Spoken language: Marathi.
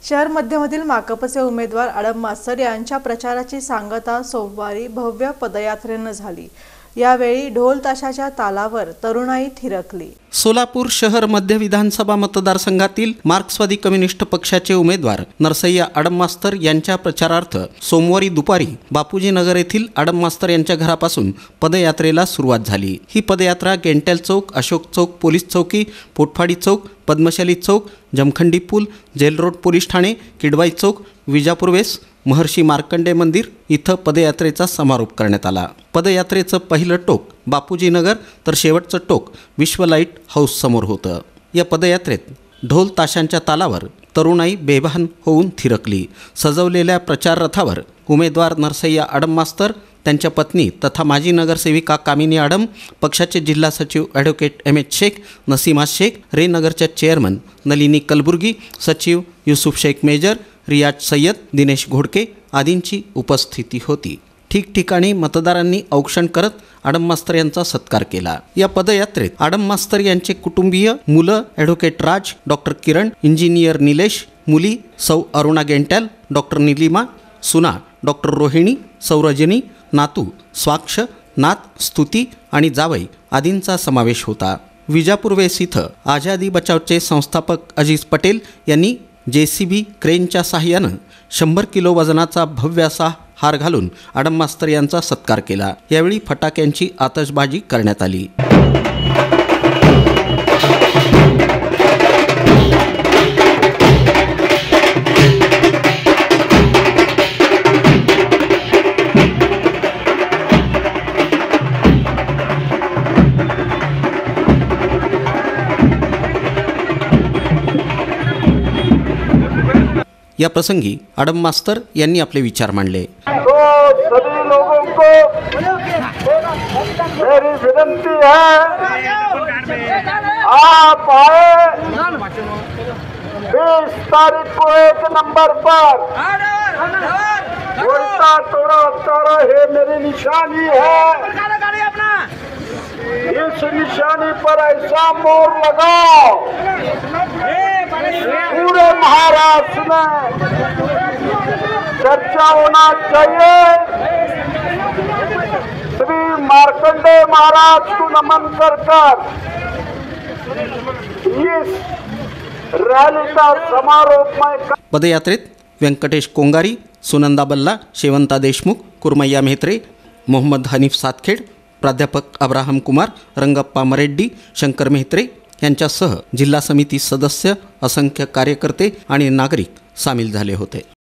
शहर मध्यमधील माकपचे उमेदवार आडम मास्तर यांच्या प्रचाराची सांगता सोमवारी भव्य पदयात्रेने झाली। यावेळी ढोल ताशाच्या तालावर तरुणाई थिरकली। सोलापूर शहर मध्य विधानसभा मतदारसंघातील मार्क्सवादी कम्युनिस्ट पक्षाचे उमेदवार नरसय्या आडम मास्तर यांच्या प्रचारार्थ सोमवारी दुपारी बापूजी नगर येथील आडम मास्तर यांच्या घरापासून पदयात्रेला सुरुवात झाली। ही पदयात्रा गेंटेल चौक, अशोक चौक पोलीस चौकी, पोटफाडी चौक, पद्मशाली चौक, जमखंडी पूल, जेल रोड पोलीस ठाणे, किडवाई चौक, विजापूर वेस, महर्षी मार्कंडे मंदिर इथं पदयात्रेचा समारोप करण्यात आला। पदयात्रेचं पहिलं टोक बापूजी नगर तर शेवटचं टोक विश्व लाईट हाऊस समोर होतं। या पदयात्रेत ढोल ताशांच्या तालावर तरुणाई बेभान होऊन थिरकली। सजवलेल्या प्रचार रथावर उमेदवार नरसय्या आडम मास्तर, त्यांच्या पत्नी तथा माजी नगरसेविका कामिनी आडम, पक्षाचे जिल्हा सचिव ॲडव्होकेट एम.एच. शेख, नसीमा शेख, रे नगरच्या चेअरमन नलिनी कलबुर्गी, सचिव युसुफ शेख मेजर, रियाज सय्यद, दिनेश घोडके आदींची उपस्थिती होती। ठिकठिकाणी मतदारांनी औक्षण करत आडम मास्तर यांचा सत्कार केला। या पदयात्रेत आडम मास्तर यांचे कुटुंबीय, मुलं advocate Raj, doctor Kiran, engineer Nilesh, मुली सौ अरुणा गेंटेल, डॉक्टर निलिमा, सुना डॉक्टर रोहिणी, सौरजनी, नातू स्वाक्ष, नात स्तुती आणि जावई आदींचा समावेश होता। विजापूर वेस इथं आझादी बचावचे संस्थापक अजीज पटेल यांनी JCB क्रेनच्या साहाय्यानं 100 किलो वजनाचा भव्य असा हार घालून आडम मास्तर यांचा सत्कार केला। यावेळी फटाक्यांची आतषबाजी करण्यात आली। या प्रसंगी आडम मास्तर यांनी आपले विचार मांडले। तो सभी लोगों को मेरी विनती है, आप आए 20 तारीख को 1 नंबर पर उल्टा तोड़ा तारा है मेरी निशानी है। इस निशानी पर ऐसा मोर लगाओ पूरे महाराष्ट्र में चर्चा होना चाहिए। श्री मार्कंडे महाराज को नमन कर इस रैली का समारोप में पदयात्रेत व्यंकटेश कोंगारी, सुनंदा बल्ला, शेवंता देशमुख, कुरमैया मेहत्रे, मोहम्मद हनीफ सातखेड, प्राध्यापक अब्राहम कुमार, रंगप्पा मरेड्डी, शंकर मेहत्रे यांच्यासह जिल्हा समिती सदस्य, असंख्य कार्यकर्ते आणि नागरिक सामील झाले होते।